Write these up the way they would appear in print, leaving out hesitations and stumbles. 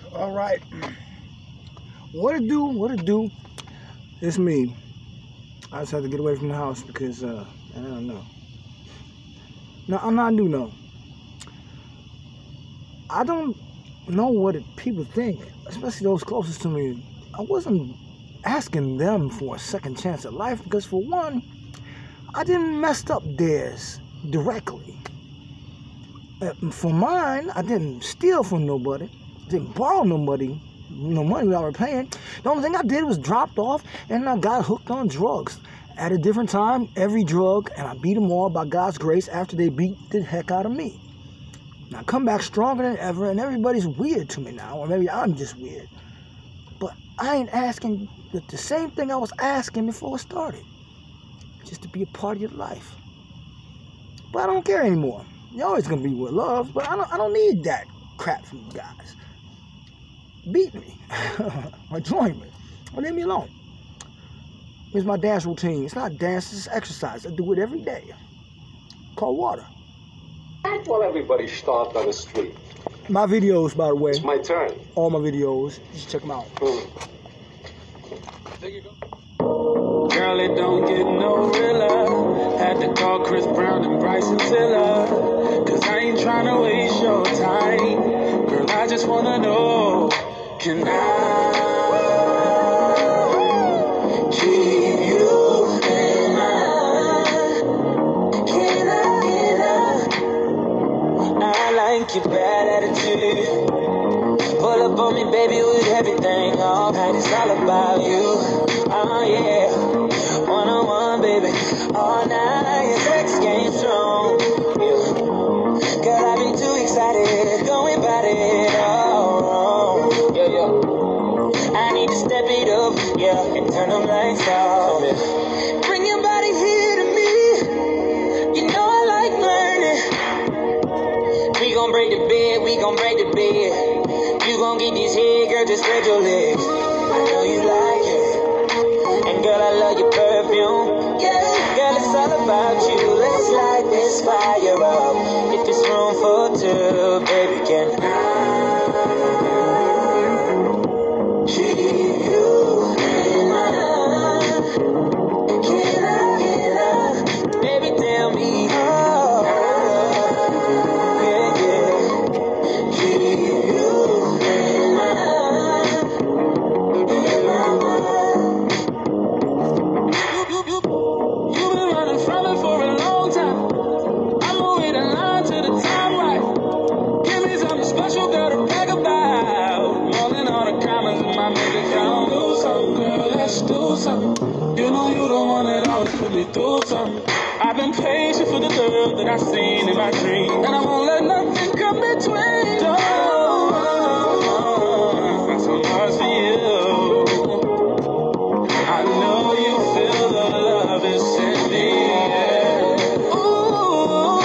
All right. What it do? What it do? It's me. I just had to get away from the house because I don't know. No, I do know. I don't know what people think, especially those closest to me. I wasn't asking them for a second chance at life because, for one, I didn't mess up theirs directly. For mine, I didn't steal from nobody. Didn't borrow no money without repaying. The only thing I did was dropped off and I got hooked on drugs. At a different time, every drug, and I beat them all by God's grace after they beat the heck out of me. And I come back stronger than ever, and everybody's weird to me now, or maybe I'm just weird. But I ain't asking the same thing I was asking before it started. Just to be a part of your life. But I don't care anymore. You're always gonna be with love, but I don't need that crap from you guys. Beat me or join me or leave me alone. Here's my dance routine. It's not dance, it's exercise. I do it every day. Called water. Well, everybody stopped on the street. My videos, by the way. It's my turn. All my videos. Just check them out. There you go. Girl, it don't get no realer. Had to call Chris Brown and Bryson Tiller. Cause I ain't trying to waste your time. Girl, I just wanna know, can I keep you in mind? Can I like your bad attitude. Pull up on me, baby, with everything all night. It's all about you. Oh, yeah. One-on-one, baby. All night. Your sex game strong. Yeah. Girl, I've been too excited. Going about it all wrong. Yeah, yeah. I need to step it up, yeah, and turn them lights off. Yeah. Bring your body here to me. You know I like learning. We gon' break the bed, we gon' break the bed. You gon' get this head, girl, just spread your legs. I know you like it. And girl, I love your perfume. Yeah, girl, it's all about you. Let's light this fire up. If there's room for two, baby, can I keep you in mind? Can I, baby, tell me how. Yeah, yeah. Keep you in mind. You've been running from it for a long time. I'ma wait in line till the time right. Give me something special, girl, to brag about. More than all the commas in my bank account. Do something, girl, let's do something. You know you the one that always put me through something. I've been patient for the girl that I've seen in my dream, and I won't let nothing come between. Oh, got so much for you. I know you feel the love is in the air. Ooh,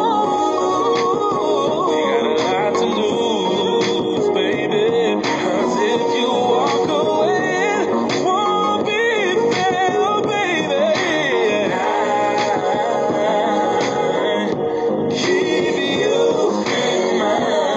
don't. We got a lot to lose, baby. Cause if you walk away, it won't be fair, baby. I keep you in mind.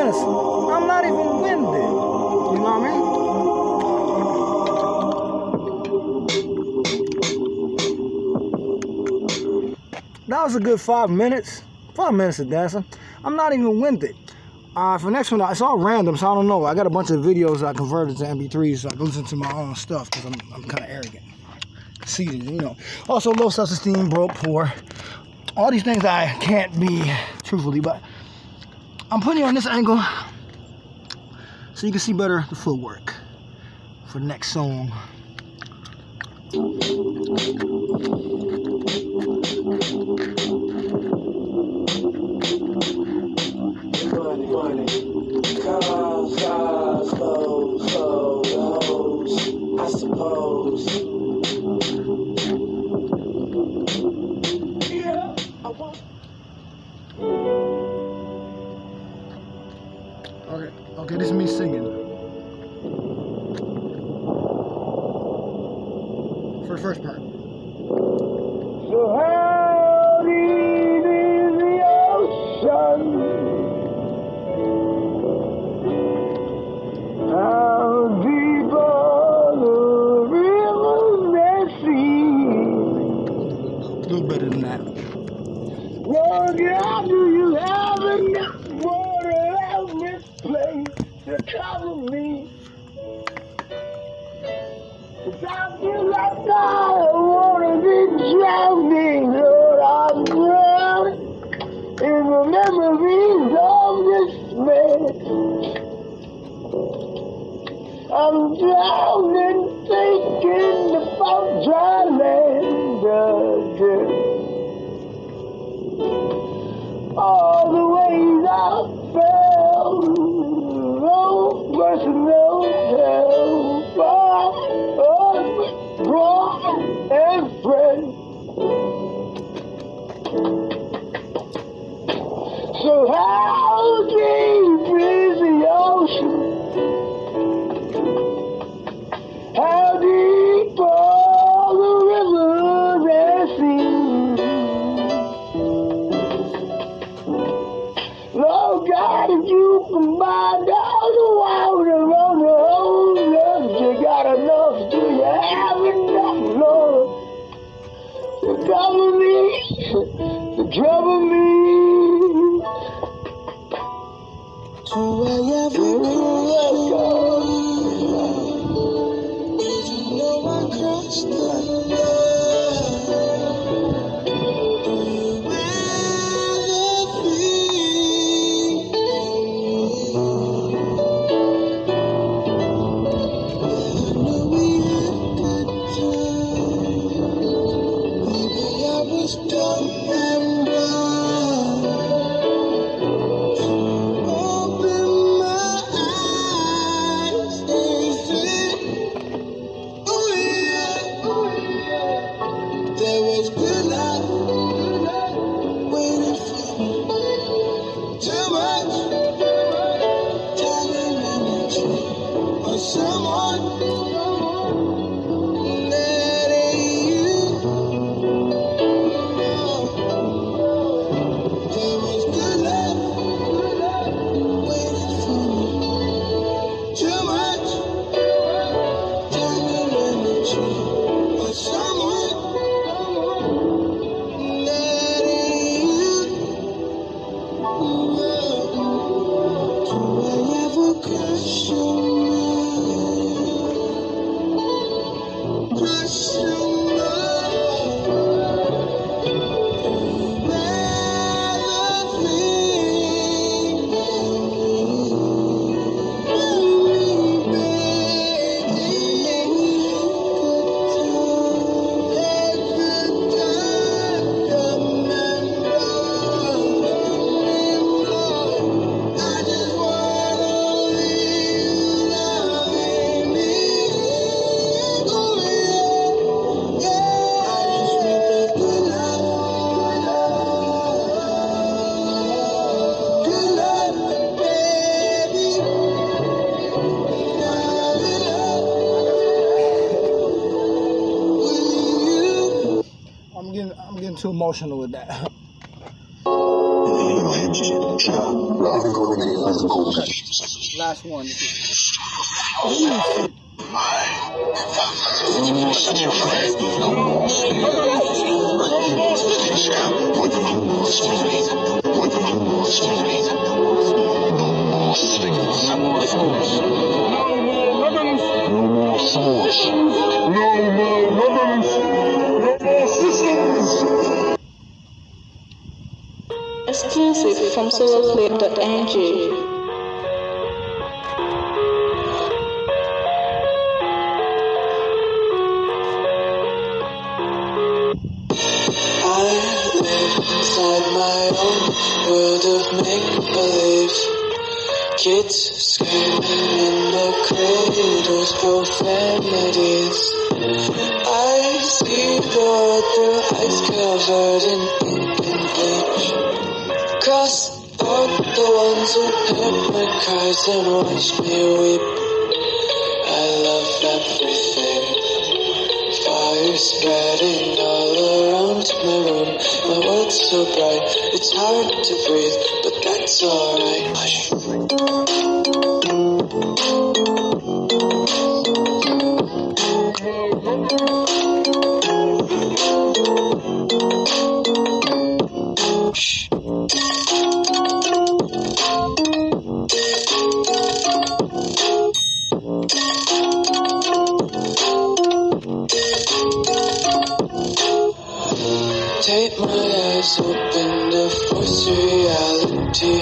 minutes. I'm not even winded. You know what I mean? That was a good 5 minutes. 5 minutes of dancing. I'm not even winded. For next one, it's all random, so I don't know. I got a bunch of videos I converted to MP3s, so I can listen to my own stuff because I'm kind of arrogant. Seated, you know. Also, low self-esteem, broke, poor. All these things I can't be truthfully, but I'm putting you on this angle so you can see better the footwork for the next song. Money, cars, clothes, hoes, I suppose. Yeah, I want. Okay, this is me singing. For the first part. So how deep is the ocean? How deep are the rivers that sea? A little better than that. Well, God, do you have enough water out this place to cover me? 'Cause I feel like I wanna be drowning, Lord, I'm drowning in the memories of this man. I'm drowning, thinking about dry land again. All the ways I felt, no mercy, no help. Brother and friend. So how deep is the ocean? How deep are the rivers and seas? Lord God, if you combine all the water on the whole earth, you got enough, do you have enough, Lord, to cover me, to trouble me? To wherever I'm getting too emotional with that. You know, Last one. Exclusive from soloclip.ng. Inside my own world of make-believe, kids screaming in the cradles, profanities. I see the world through eyes covered in ink and bleach. Cross out the ones who heard my cries and watched me weep. I love everything. Fire spreading all around my room. My world's so bright, it's hard to breathe, but that's alright. Hush. Take my eyes open to force reality.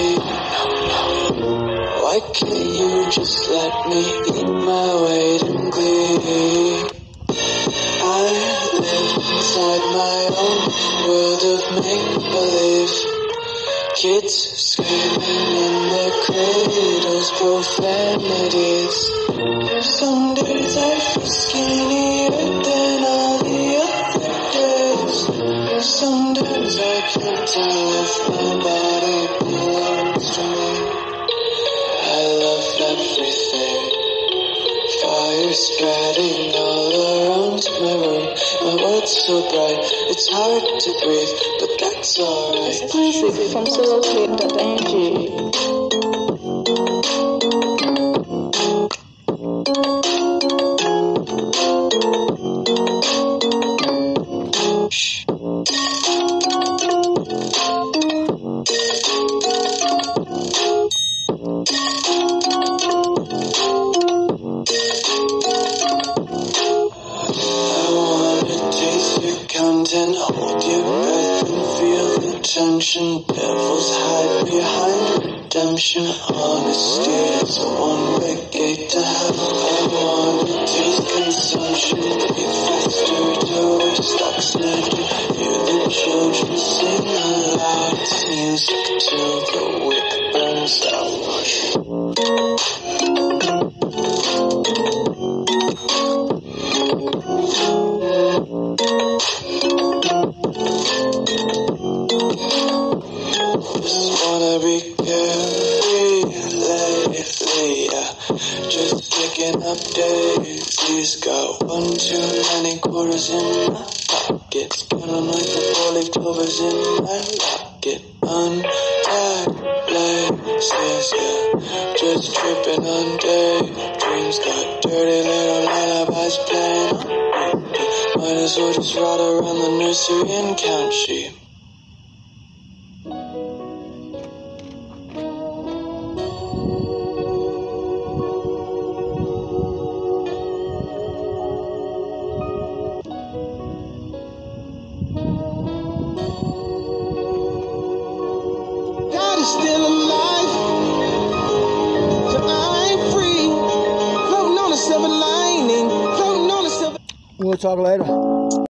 Why can't you just let me eat my weight in glee? I live inside my own world of make-believe. Kids screaming in their cradles, profanities. Some days I feel skinnier than all the other days. Sometimes I can't tell if my body belongs to me. I love everything. Fire spreading all around my room. My world's so bright, it's hard to breathe, but that's alright. Exclusive from soloclip.ng. And hold your breath and feel the tension. Devils hide behind redemption. Honesty is a one-way gate to hell. I wanna taste consumption. Breathe faster to waste oxygen. Hear the children sing aloud. It's music till the wick burns out. Just picking up daisies. Got one too many quarters in my pocket. Spinning like the four-leaf clovers in my locket. Untied laces, yeah. Just tripping on daydreams. Got dirty little lullabies playing on repeat. Might as well just ride around the nursery and count sheep. Still alive, so I'm free, floating on a silver lining, floating on a silver. We'll talk later.